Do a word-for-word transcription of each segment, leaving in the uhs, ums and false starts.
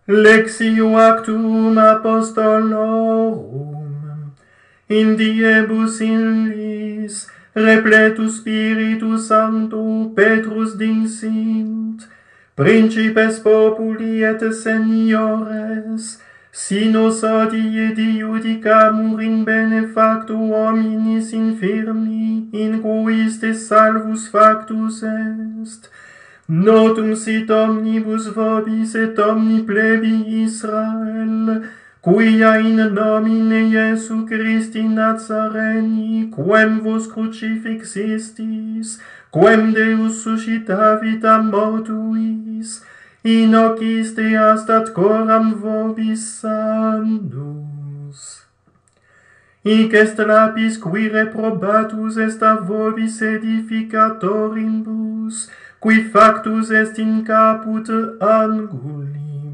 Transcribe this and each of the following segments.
Lectio actum apostolorum, in diebus illis, repletus Spiritus Sancto, Petrus dinsint, principes populi et seniores, sinos odie diudicamur in benefacto hominis infirmi, in quis te salvus factus est. Notum sit omnibus vobis et omni plebi Israel, quia in nomine Iesu Christi Nazareni, quem vos crucifixistis, quem Deus suscitavit a mortuis, inociste astat coram vobis sanus. Hic est lapis qui reprobatus est a vobis edificatorimbus, qui factus est in caput anguli.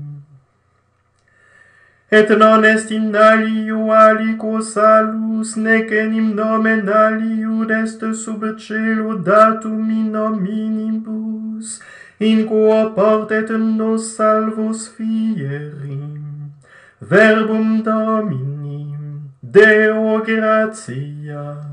Et non est in alio aliquo salus, nec enim nomen aliud est sub cielo datum in hominibus, in quo portet nos salvos fierim. Verbum Domini, Deo gratia.